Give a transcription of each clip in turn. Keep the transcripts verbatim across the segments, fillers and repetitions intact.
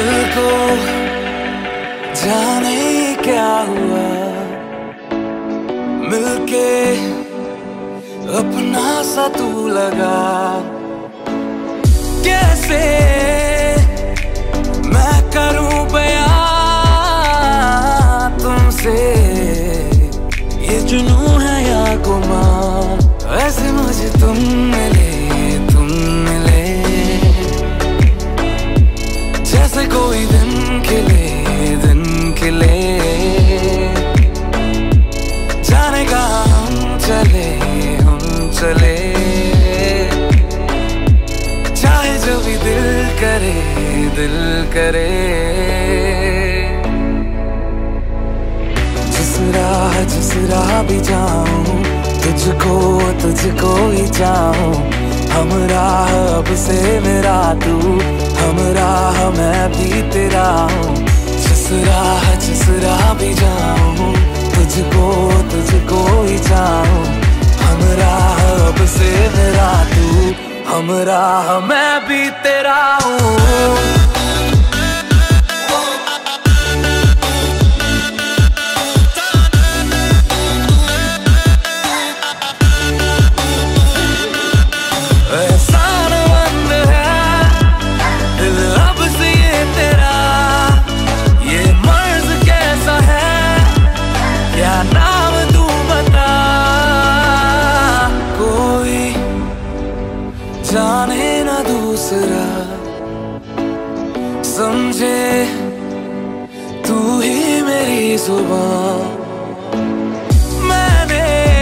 दिल को जाने क्या हुआ, मिलके अपना सा तू लगा। कैसे मैं करूं बयां तुमसे, ये जुनून है या गुमान। ऐसे मुझे तुम मिले, तुम मिले, जैसे कोई दिन खिले, दिन खिले। जाने कहाँ हम चले, हम चले, चाहे जो भी दिल करे, दिल करे। जिस राह जिस राह भी जाऊं, तुझको तुझको ही चाहूं। हम राह अब से मेरा तू, हम राह मैं भी तेरा हूँ। जिस राह जिस राह भी जाऊं, तुझको तुझको ही चाहूं। हम राह अब से मेरा तू, हम राह मैं भी तेरा हूँ। जाने ना दूसरा, समझे तू ही मेरी जुबान। मैंने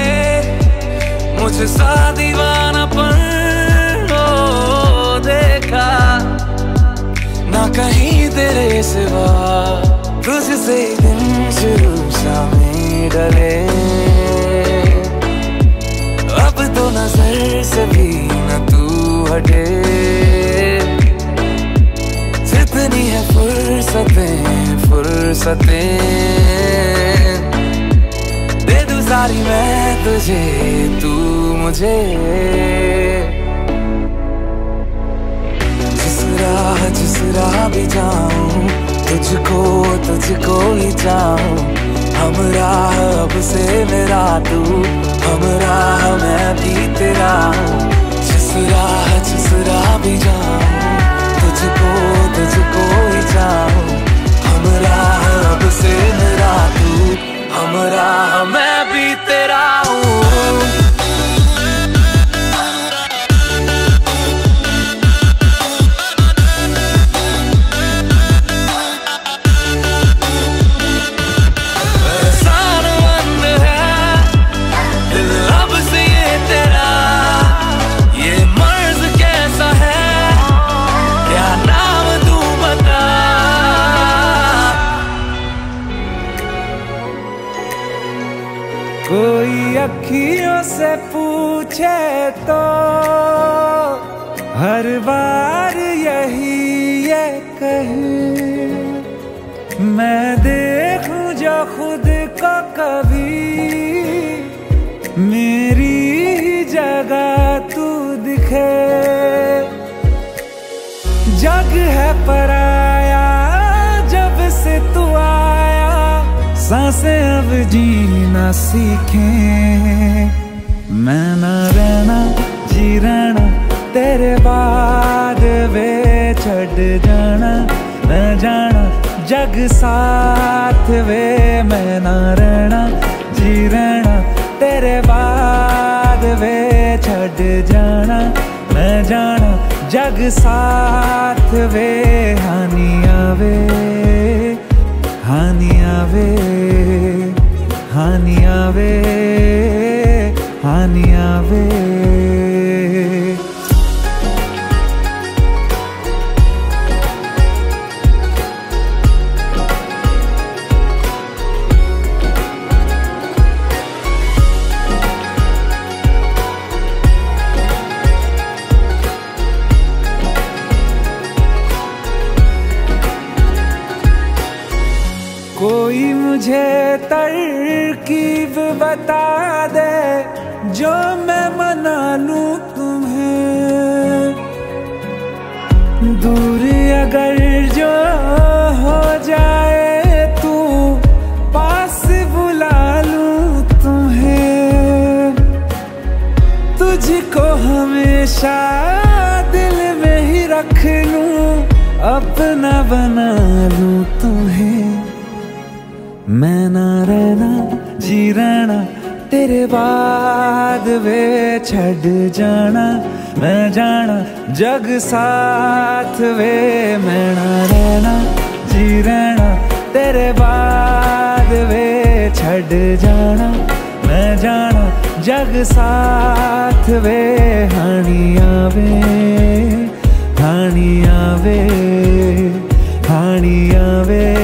मुझे सा दीवानापन देखा, ना कहीं तेरे सिवा। तुझसे दिन शुरू शामें डले, अब तो नजर से भी न तू हटे। जितनी है फुर्सतें फुर्सतें, दे दूं सारी मैं तुझे, तू मुझे। जिस राह जिस राह भी जाऊं, तुझको तुझको ही चाहूं। हम राह अब से मेरा तू, हम राह मैं भी तेरा हूँ। जिस राह जिस राह भी जाऊं, तुझको तुझको ही चाहूं। हम राह अब से मेरा तू, हम राह मैं भी तेरा हूँ। कोई अखियों से पूछे तो हर बार यही ये कहे, मैं देखूं जो खुद को कभी, मेरी ही जगह तू दिखे। जग है पराया जब से तू आया, सांसें अब जीना सीखें। मैं ना रहना जी रहना तेरे बाद वे, छड़ जाना न जाना जग साथ वे। मैं ना रहना जी रहना तेरे बाद वे, छड़ जाना न जाना जग साथ वे। हानि आवे हानि आवे, हानि आवे, हानि आवे। कोई मुझे तरकीब बता दे, जो मैं मना लूं तुम्हें। दूर अगर जो रख लूं, अपना बना लूं तुम्हें। मैं ना रहना जी रहना तेरे बाद वे छड़ जाना, मैं जाना जग साथ वे। मैं ना रहना जी रहना तेरे बाद वे छड़ जाना, मैं जाना जग साथ वे। हानिया वे हानिया वे हानिया वे